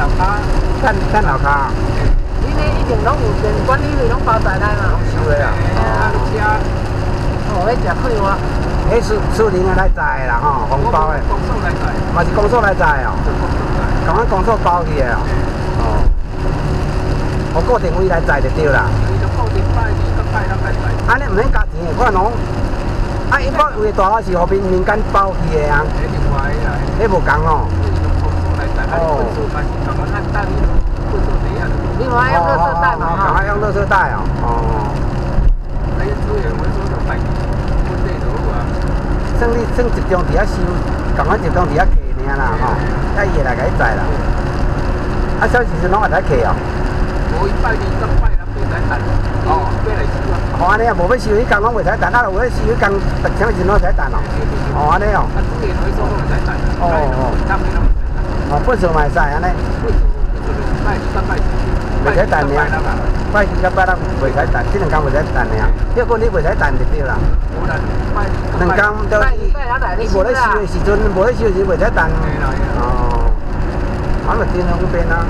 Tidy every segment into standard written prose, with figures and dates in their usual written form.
楼骹， 等楼骹。 你呢以前拢有电管理费拢包在内嘛？ 收的啊。 哦，迄食亏我。 迄厝人来载啦吼，红包的。 公所来载。 嘛是公所来载哦。共咱公所包去的哦。哦。我固定位来载就对啦。 伊就固定拜2到拜6来载。 安尼毋免加钱的，看侬。啊，一般有的大是互民间包去的啊。 迄另外的啦。 迄无共哦。 公所来载，啊，你分数嘛是共我按单分数第啊。 另外用垃圾袋嘛哈。 赶快用垃圾袋哦。哦。 啊，伊资源回收就拜分类就好啊。 算你算集中伫遐收，共阮集中伫遐客尔啦吼，遐伊会来甲你载啦。啊，小时阵拢会来客哦。 无伊拜2到拜6袂使等，哦，要来收啊。 哦，安尼啊，无要收迄工拢袂使等，啊，有要收迄工，啥物时拢会使等哦。哦，安尼哦。 啊，资源回收拢会使等。 哦哦。 差不多。 哦，本数嘛会使安尼。 拜2到拜4。 袂使等尔。拜2到拜6袂使等，即两工袂使等尔。迄个你袂使等就对啦。 无啦，拜两工都伊无咧收的时阵，无咧收的时袂使等。哦。啊，咪真方便啊。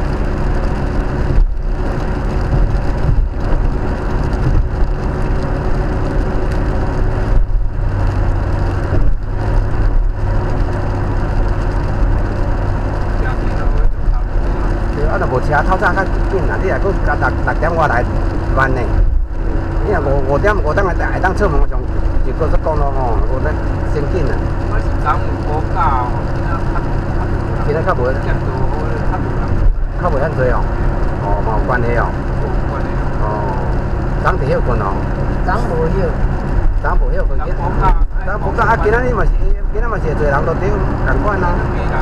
啊，若无车透早较紧啦，你若佫加6点我来慢呢。你若5点会当出门上就高速公路吼，有得先紧啦。 我是昨有补假哦， 今仔较无。较袂遐济哦。哦，嘛有关系哦。 有关系。 哦。昨伫休困哦。 昨无休。 昨无休困。昨补假啊，今仔日嘛是会侪人都对共款啊。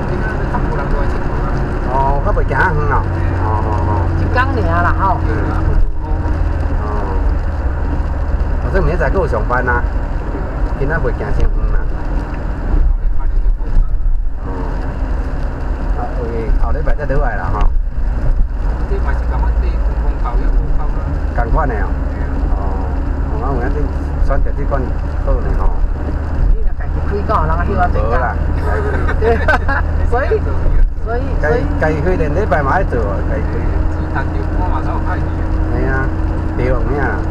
哦，较袂行遐远哦。哦。 一工尔啦吼。 哦。反正明仔载佫有上班啊，今仔袂行伤远啦。哦。啊，后礼拜再落来啦吼。 你嘛是共阮地公教育无够啦。 共款的哦。哦。我有影你选择这款好呢吼。 你若家己开讲，人去我做无啦。 所以。 家己开连礼拜嘛爱做，家己开。 钱赚着，我嘛才有派去。 嘿啊，对有影啦。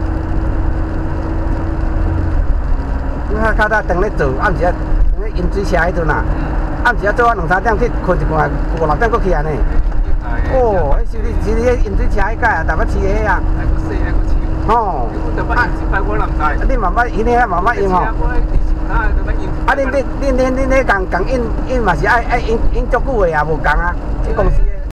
你较早当咧做，暗时啊，当咧饮水车迄阵啊，暗时啊做啊2、3点去困一困，5、6点搁起安尼。哦，迄是你迄饮水车迄个啊，台北市的啊。 还搁洗，还搁洗。吼。你有捌用100我人知。你慢慢，伊呢慢慢用吼。啊，恁咧共印嘛是爱印足久的啊，无共啊，这公司的。